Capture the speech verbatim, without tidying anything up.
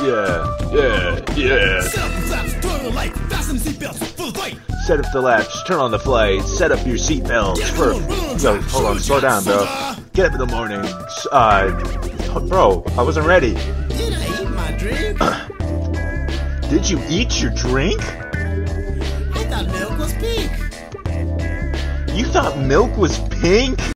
Yeah, yeah, yeah. Set up the latch, turn on the flight, set up your seatbelts for... Yo, hold on, slow down, bro. Get up in the morning. Uh, bro, I wasn't ready. Did I eat my drink? Did you eat your drink? I thought milk was pink. You thought milk was pink?